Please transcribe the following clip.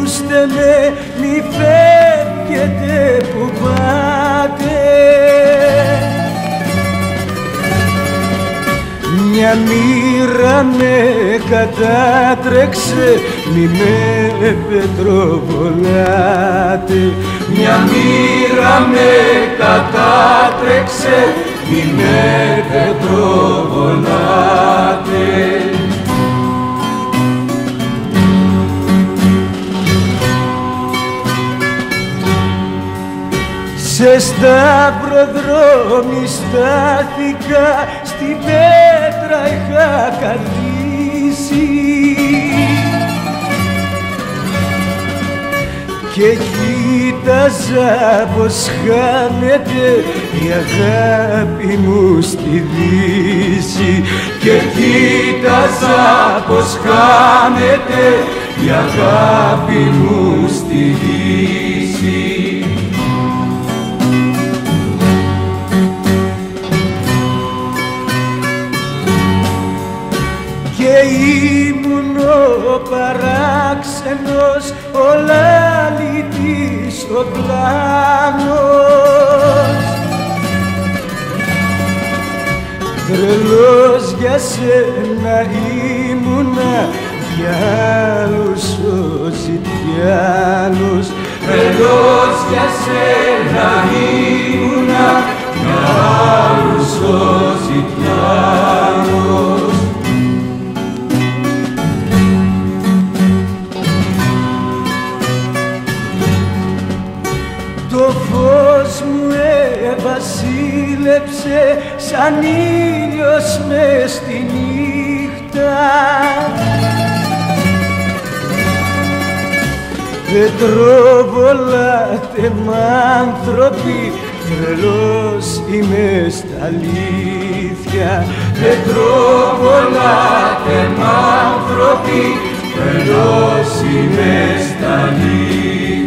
ακούστε με, μη φεύγετε που πάτε. Μια μοίρα με κατάτρεξε, μη με πετροβολάτε. Μια μοίρα με κατάτρεξε, μη με πετροβολάτε. Σε σταυροδρόμι στάθηκα, στην πέτρα είχα καθίσει και κοίταζα πως χάνεται η αγάπη μου στη Δύση. Και κοίταζα πως χάνεται η αγάπη μου στη Δύση. Και ήμουν ο παράξενος, ο λαλητής ο πλάνος. Τρελός για σένα ήμουνα, για άλλους ο ζητιάνος. Τρελός για σένα ήμουνα, για άλλους ο ζητιάνος. Το φως μου βασίλεψε σαν ήλιος μες στη νύχτα. Πετροβολάτε μ' άνθρωποι, τρελός είμαι στα αλήθεια. Πετροβολάτε μ' άνθρωποι, τρελός είμαι στα αλήθεια.